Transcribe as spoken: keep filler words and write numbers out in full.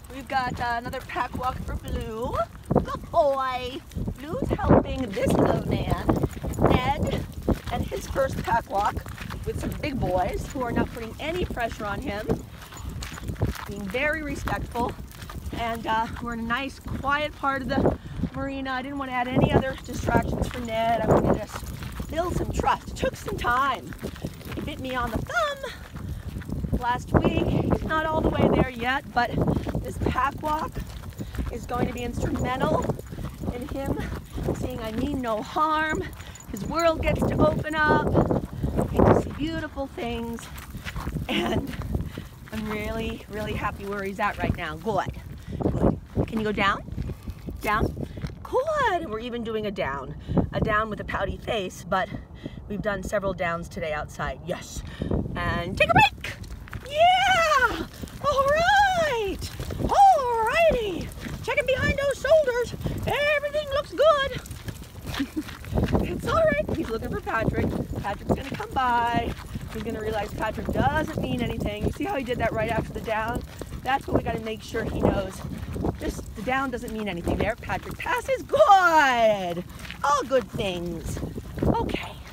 We've got uh, another pack walk for Blue. Good boy. Blue's helping this little man, Ned, and his first pack walk with some big boys who are not putting any pressure on him, being very respectful. And uh, we're in a nice, quiet part of the marina. I didn't want to add any other distractions for Ned. I wanted to just build some trust. It took some time. He bit me on the thumb last week. He's not all the way there yet, but this pack walk is going to be instrumental in him seeing I mean no harm. His world gets to open up. He gets to see beautiful things. And I'm really, really happy where he's at right now. Good. Good. Can you go down? Down? Good. We're even doing a down. A down with a pouty face, but we've done several downs today outside. Yes. And take a break. Yeah! All right. All righty. Checking behind those shoulders. Everything looks good. It's all right. He's looking for Patrick. Patrick's going to come by. He's going to realize Patrick doesn't mean anything. You see how he did that right after the down? That's what we got to make sure he knows. This, the down doesn't mean anything there. Patrick passes. Good. All good things. Okay.